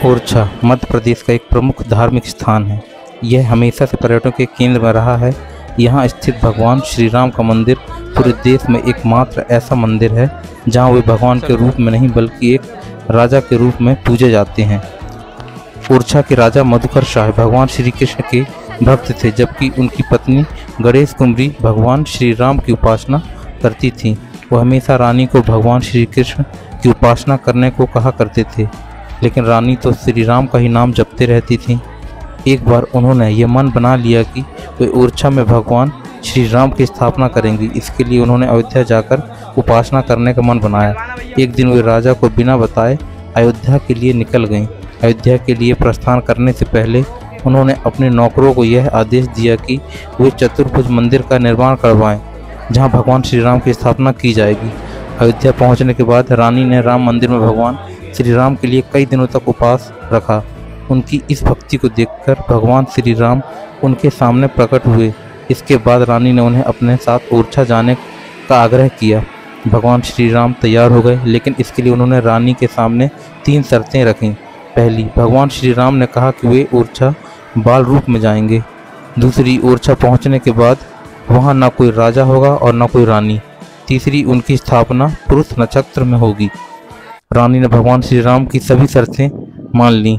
ओरछा मध्य प्रदेश का एक प्रमुख धार्मिक स्थान है। यह हमेशा से पर्यटकों के केंद्र में रहा है। यहाँ स्थित भगवान श्री राम का मंदिर पूरे देश में एकमात्र ऐसा मंदिर है जहाँ वे भगवान के रूप में नहीं बल्कि एक राजा के रूप में पूजे जाते हैं। ओरछा के राजा मधुकर शाह भगवान श्री कृष्ण के भक्त थे, जबकि उनकी पत्नी गणेश कुमारी भगवान श्री राम की उपासना करती थीं। वो हमेशा रानी को भगवान श्री कृष्ण की उपासना करने को कहा करते थे, लेकिन रानी तो श्री राम का ही नाम जपते रहती थीं। एक बार उन्होंने ये मन बना लिया कि वे ओरछा में भगवान श्री राम की स्थापना करेंगी। इसके लिए उन्होंने अयोध्या जाकर उपासना करने का मन बनाया। एक दिन वे राजा को बिना बताए अयोध्या के लिए निकल गईं। अयोध्या के लिए प्रस्थान करने से पहले उन्होंने अपने नौकरों को यह आदेश दिया कि वे चतुर्भुज मंदिर का निर्माण करवाएं, जहां भगवान श्री राम की स्थापना की जाएगी। अयोध्या पहुंचने के बाद रानी ने राम मंदिर में भगवान श्री राम के लिए कई दिनों तक उपवास रखा। उनकी इस भक्ति को देखकर भगवान श्री राम उनके सामने प्रकट हुए। इसके बाद रानी ने उन्हें अपने साथ ओरछा जाने का आग्रह किया। भगवान श्री राम तैयार हो गए, लेकिन इसके लिए उन्होंने रानी के सामने 3 शर्तें रखीं। पहली, भगवान श्री राम ने कहा कि वे ओरछा बाल रूप में जाएंगे। दूसरी, ओरछा पहुंचने के बाद वहां न कोई राजा होगा और न कोई रानी। तीसरी, उनकी स्थापना पुरुष नक्षत्र में होगी। रानी ने भगवान श्री राम की सभी शर्तें मान लीं।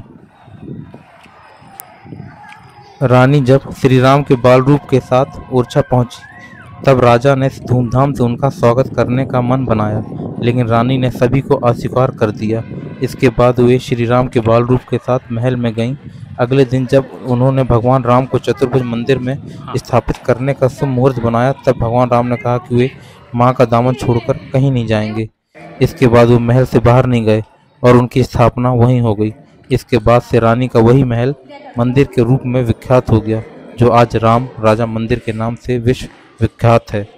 रानी जब श्री राम के बाल रूप के साथ ओरछा पहुंची, तब राजा ने धूमधाम से उनका स्वागत करने का मन बनाया, लेकिन रानी ने सभी को अस्वीकार कर दिया। इसके बाद वे श्री राम के बाल रूप के साथ महल में गईं। अगले दिन जब उन्होंने भगवान राम को चतुर्भुज मंदिर में स्थापित करने का शुभ मुहूर्त बनाया, तब भगवान राम ने कहा कि वे मां का दामन छोड़कर कहीं नहीं जाएंगे। इसके बाद वो महल से बाहर नहीं गए और उनकी स्थापना वहीं हो गई। इसके बाद से रानी का वही महल मंदिर के रूप में विख्यात हो गया, जो आज राम राजा मंदिर के नाम से विश्व विख्यात है।